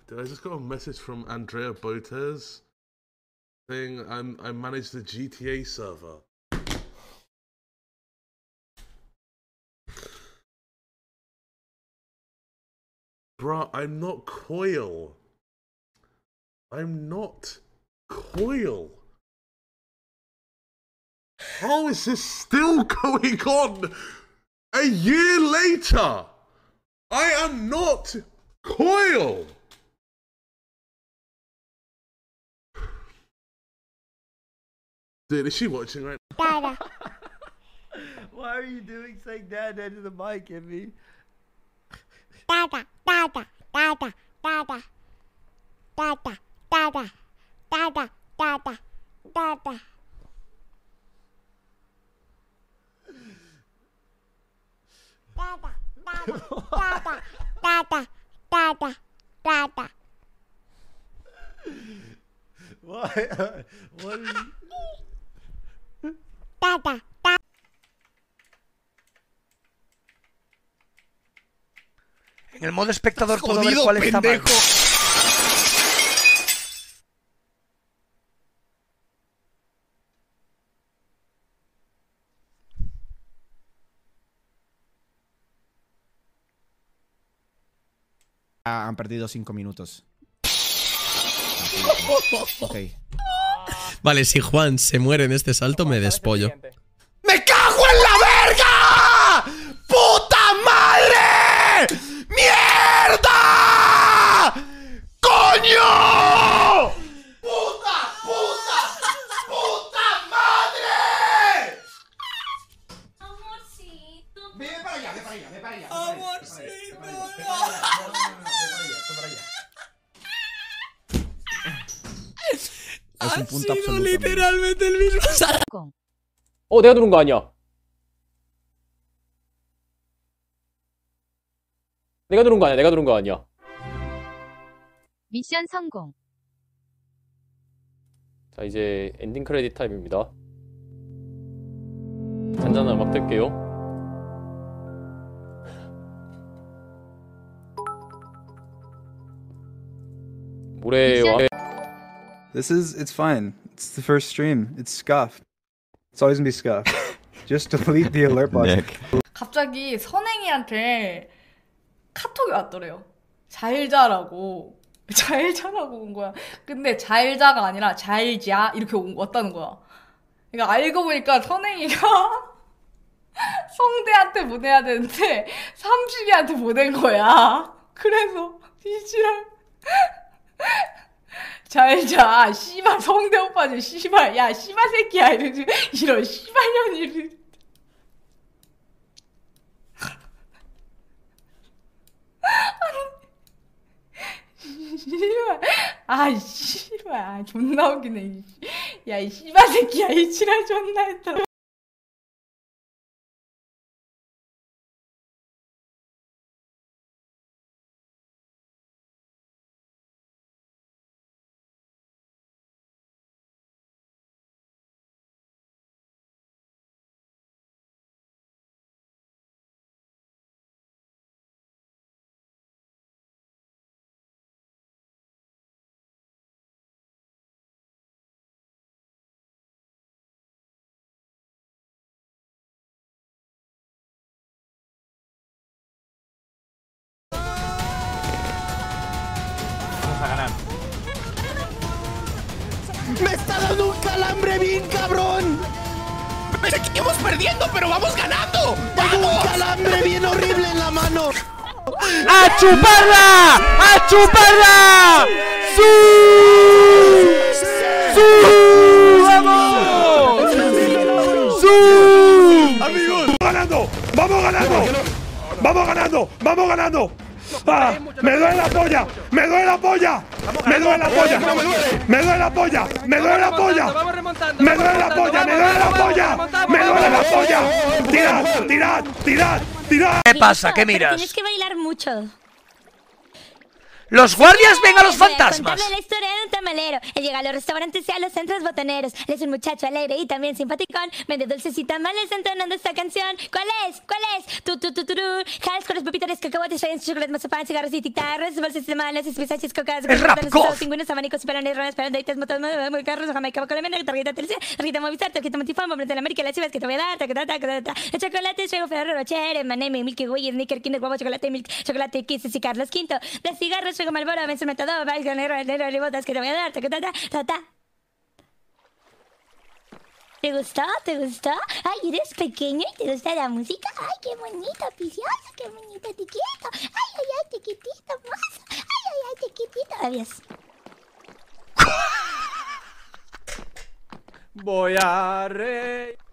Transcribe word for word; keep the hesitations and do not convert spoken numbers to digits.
I just got a message from Andrea Botes saying I'm I manage the G T A server. Bruh, I'm not Coil. I'm not Coil. How is this still going on a year later? I am not Coil. Dude, is she watching right now? Why are you doing saying dad into the mic, Envy? Dada, dada, dada, dada, dada, dada, dada, dada, dada. Dada, dada, dada, dada, dada, dada. Why? What is... Dada, dada. En el modo espectador puedo ver cuál está mal. Han perdido cinco minutos. Ok. Vale, si Juan se muere en este salto, me despollo. ¡Me cago en la verga! ¡Puta madre! ¡Mierda! ¡Coño! ¡Puta, puta, puta madre! Amorcito. Ve para allá, ve para allá, ve para allá. Amorcito. Es un punto absoluto. Literalmente el mismo salto. 어, 내가 누른 거 아니야? 내가 누른 거 아니야? 내가 누른 거 아니야? 미션 성공. 자, 이제 엔딩 크레딧 타임입니다. 잔잔한 음악 들게요. 모래 This is, it's fine. It's the first stream. It's scuffed. It's always gonna be scuffed. Just delete the alert button. 갑자기 선행이한테 카톡이 왔더래요. 잘 자라고. 잘 자라고 온 거야. 근데 잘 자가 아니라 잘 자 이렇게 온, 왔다는 거야. 그러니까 알고 보니까 선행이가 성대한테 보내야 되는데 삼식이한테 보낸 거야. 그래서 이지랄 잘 자. 씨발 성대 오빠는 씨발 야 씨발 새끼야 이러지. 이런 씨발년이를. 씨발 아 씨발 아 존나 웃기네. 야 이 씨발 새끼야 이 지랄 존나 했다. ¡Me está dando un calambre bien cabrón! Pensé que íbamos perdiendo, pero vamos ganando. ¡Tengo un calambre bien horrible en la mano! ¡A chuparla! ¡A chuparla! ¡Su! ¡Su! ¡Vamos! ¡Su! ¡Amigos! ¡Vamos ganando! ¡Vamos ganando! ¡Vamos ganando! ¡Vamos ganando! ¡Ah! ¡Me duele la polla! ¡Me duele la polla! ¡Me duele la polla! ¡Me duele la polla! ¡Me duele la polla! ¡Me duele la polla! ¡Me duele la polla! ¡Me duele la polla! ¡Tirad! ¡Tirad! ¡Tirad! ¡Tirad! ¿Qué pasa? ¿Qué miras? Tienes que bailar mucho. ¡Los guardias ven a los Voy a fantasmas! contarle la historia de un tamalero. Él llega a los restaurantes y a los centros botaneros. Él es un muchacho alegre y también simpaticón. Vende dulces y tamales entonando esta canción. ¿Cuál es? ¿Cuál es? Tu, tu, tu, tu, tu. Jales con los pepitas, cacahuates, rayas, chocolate, mazapán, cigarros y guitarras, bolsas de tamales, pistaches, cocas, ¡El rap goth! pingüinos, abanicos, perones, ronas, perondeitas, motos, carros, jamaica, colombiana, tarjeta televisión, tarjeta movistar, tarjeta multifón, momento de la América, las chivas que te voy a dar, taca, taca, taca, taca. El chocolate, Fuego, Ferrero Rocher, M&M, Milky Way, Snicker, Kinder, Guava, Chocolate, Milk, Chocolate, Kisses y Carlos Quinto. De cigarros, Fuego, Malboro, Benzo, Metador, Vais, Ganero, Ganero, Ribotas que te voy a dar, taca, taca, taca. ¿Te gustó? ¿Te gustó? Ay, eres pequeño y te gusta la música. Ay, qué bonito, precioso, qué bonito, chiquito. Ay, ay, ay, chiquitito, hermoso. Ay, ay, ay, chiquitito. Adiós. Voy a reír.